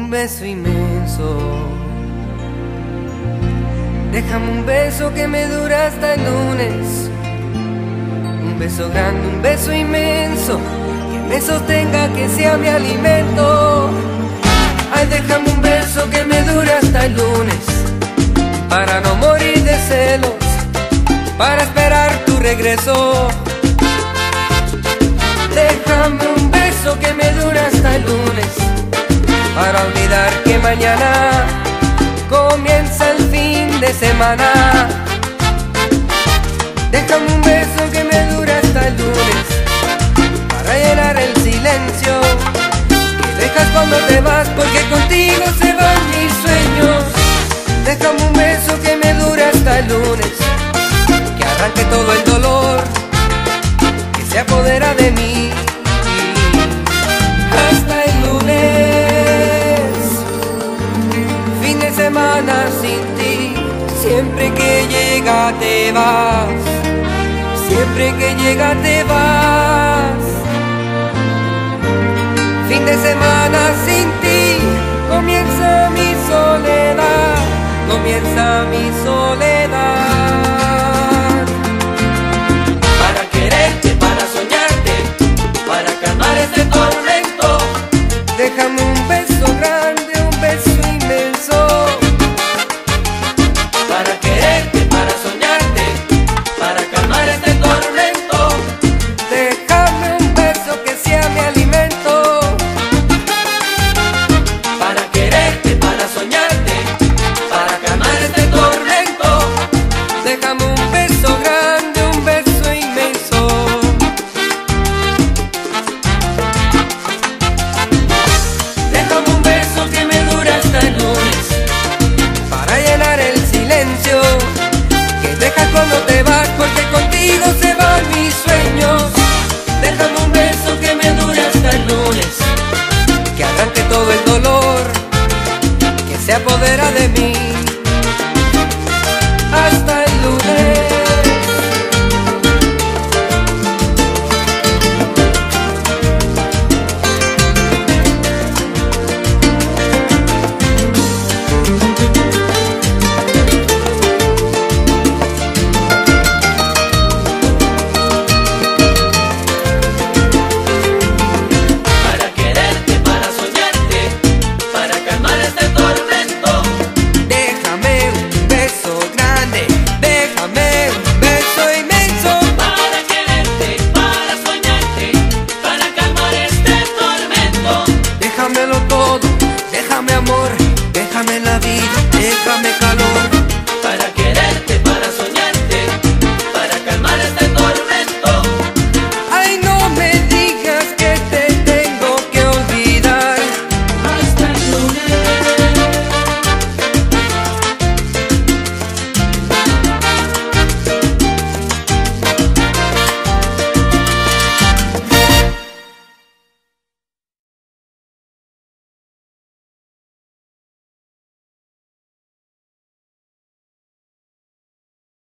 un beso inmenso. Déjame un beso que me dura hasta el lunes. Un beso grande, un beso inmenso, que me sostenga, que sea mi alimento. Ay, déjame un beso que me dure hasta el lunes, para no morir de celos, para esperar tu regreso. Déjame un beso que me dure hasta el lunes, para olvidar que mañana comienza el fin de semana. Déjame un beso que me dure hasta el lunes, para llenar el silencio que dejas cuando te vas, porque contigo se van mis sueños. Déjame un beso que me dure hasta el lunes, que arranque todo el dolor que se apodera de mí. Hasta el lunes, fin de semana sin ti. Siempre que llega te vas, siempre que llega te vas. Fin de semana sin ti, comienza mi soledad, comienza mi soledad. Para quererte, para soñarte, para calmar este tormento, déjame un beso grande, un beso inmenso. para quererte, para soñarte, para calmar este tormento, Déjame un beso que sea mi alimento. para quererte, para soñarte, para calmar este tormento, Déjame un beso grande, un beso inmenso. déjame un beso que me dure hasta el lunes, Para llenar el silencio que dejas cuando te vas, porque contigo se van mis sueños. déjame un beso que me dure hasta el lunes, Que arranque todo el dolor que se apodera de mí. Hasta el lunes. para quererte, para soñarte, para calmar este tormento, Déjame un beso grande, déjame un beso inmenso. para quererte, para soñarte, para calmar este tormento, Déjamelo todo, déjame amor, déjame la vida, déjame calor.